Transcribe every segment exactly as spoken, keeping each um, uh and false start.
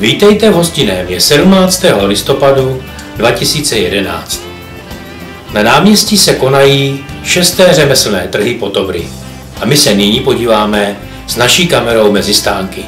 Vítejte v Hostinémě sedmnáctého listopadu dva tisíce jedenáct. Na náměstí se konají šesté řemeslné trhy Potobry a my se nyní podíváme s naší kamerou mezi stánky.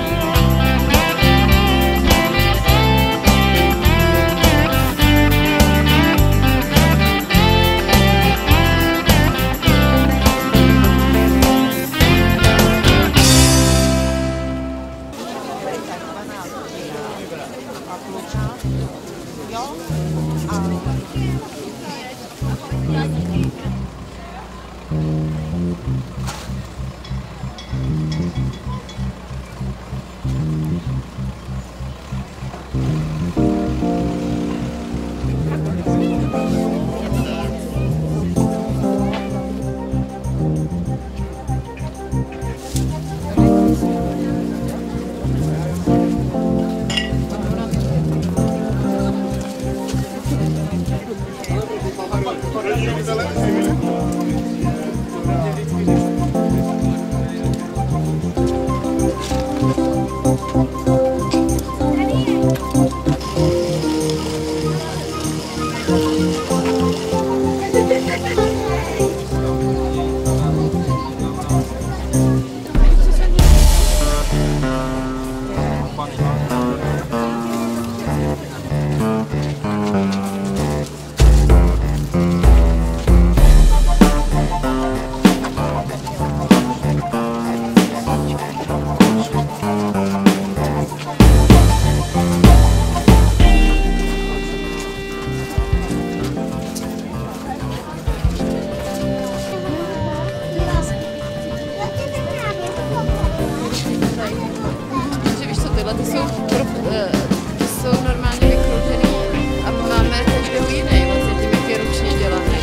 Ty jsou, ty jsou normálně vykroužený a máme každou jiný, vlastně tím, jak je ručně dělaný.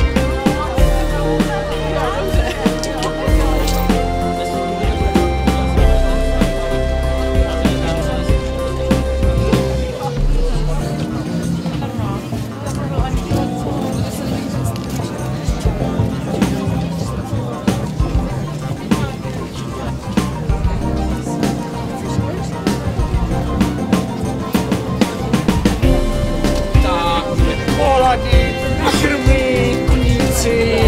Krmy, kuníci.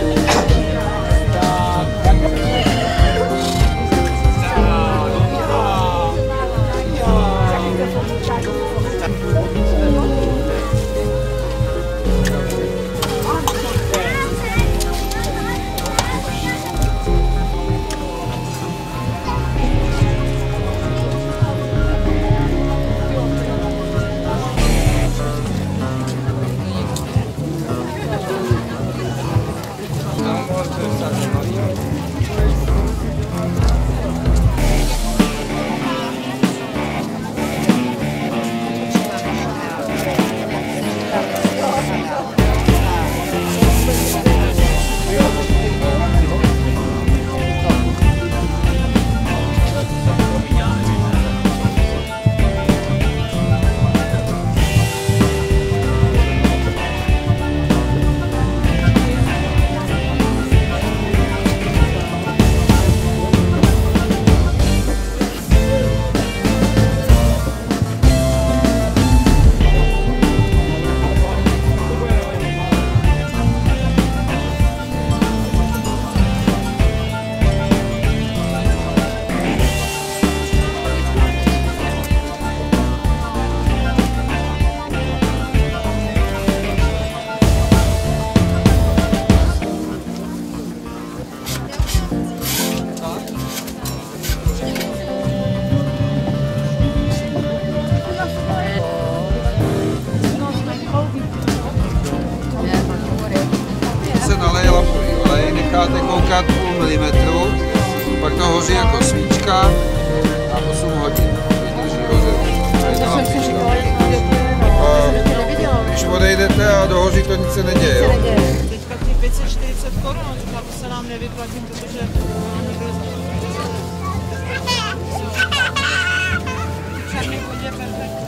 Se naleje lampový olej, necháte koukat půl milimetru, pak to hoří jako svíčka a osm hodin vydrží hořet. Když odejdete a dohoří, to nic se neděje. Jo? Teďka ty pět set čtyřicet korun, to se nám nevyplatí, protože černý vodě perfektní.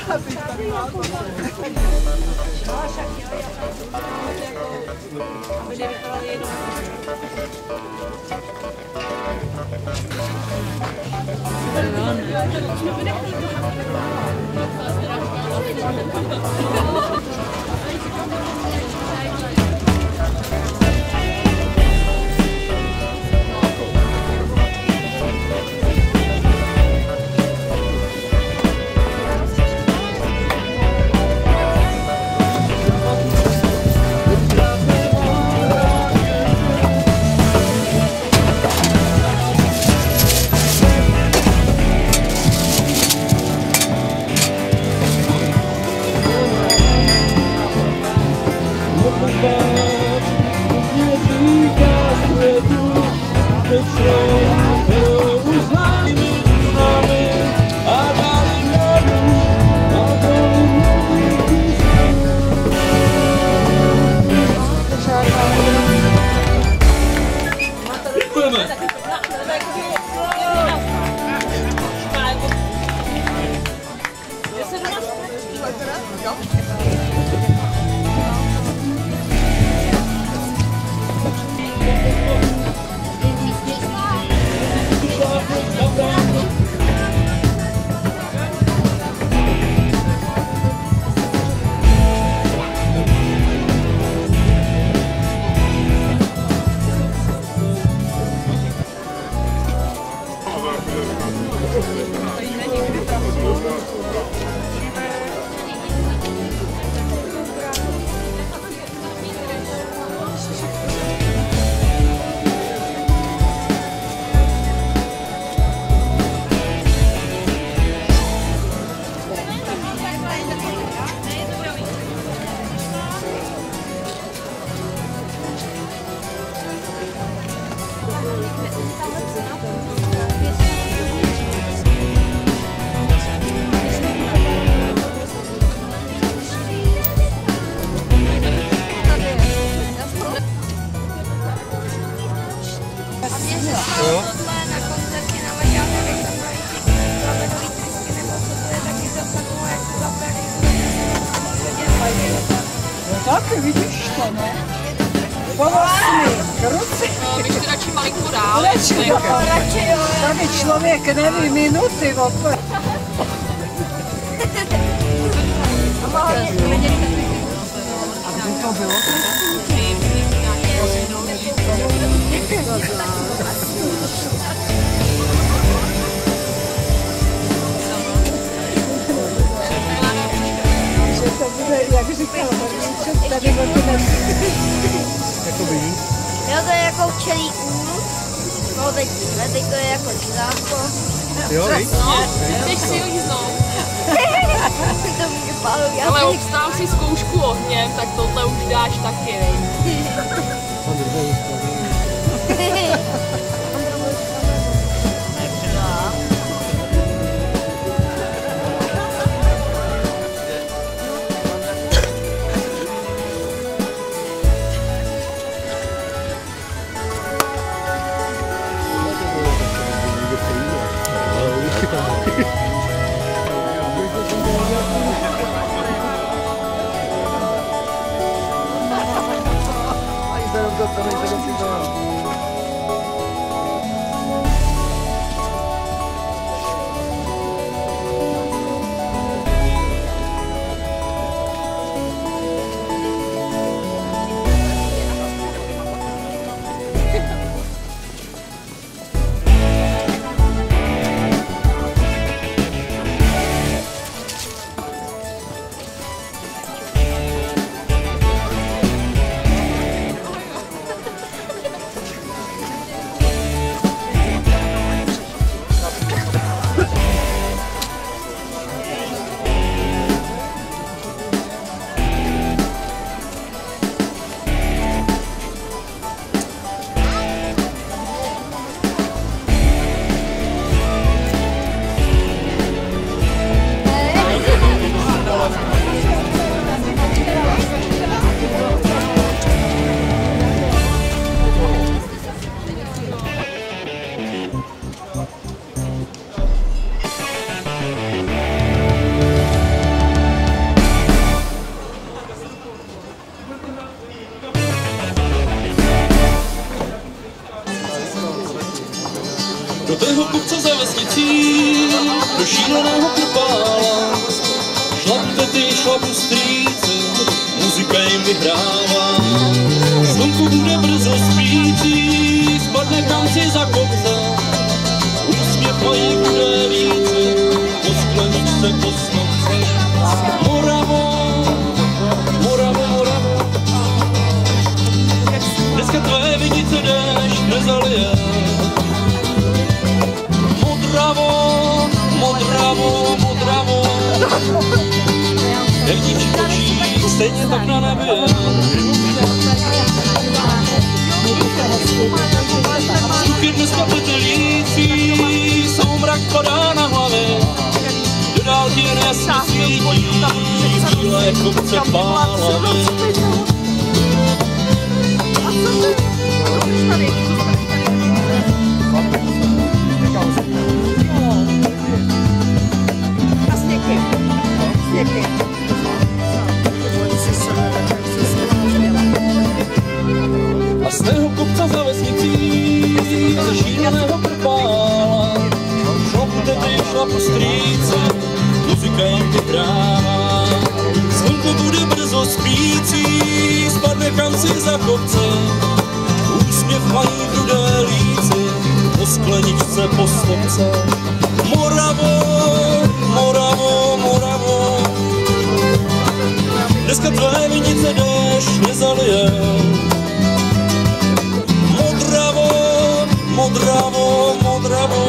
Tak, vidíš to, ne? Polovsný, kruci. No, běž ty radši malinko dál. Radši, jo, radši, jo. Tady člověk neví minuty, opět. Aby to bylo? Že to bude, jak říkal, tady bude. Jo, to je jako včelí úl. No, teď, ne, teď to je jako žíráko. Jo, víš? No, chceš si ho jíznout. To mě pálou, já Ale si... obstál si zkoušku ohněm, tak tohle už dáš taky, vej. chlapu strýci, muzika jim vyhrává. Slunku bude brzo spící, spadne kamci za kopce, úsměv mají bude více, po skleničce, po snovce. Moravo, Moravo, Moravo, dneska tvé vinice déšť nezalije. Modravo, Modravo, Modravo, jak dívčí točí, stejně tak na nebi. Vzduch je dneska petelící, soumrak padá na hlavě, do dálky nesvítí, bílé kopce pálavy. A z tého kopca za vesnicí, ze šíleného krpála, šlapte ty šla po strýce, muzika jim vyhrává. Slunko bude brzo spící, spadne kamci za kopce, úsměv mají v rudé líci, po skleničce, po stopce. Moravo, Moravo, Moravo, dneska tvé vinice déšť nezalije. Modravo, Modravo, Modravo,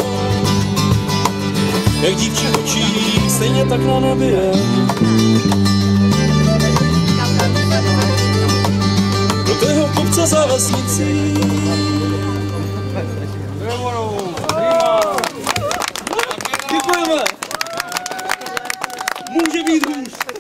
jak dívčí očí, stejně tak na nebi je. Do tého kopce za vesnicí. Děkujeme. Může být hůř.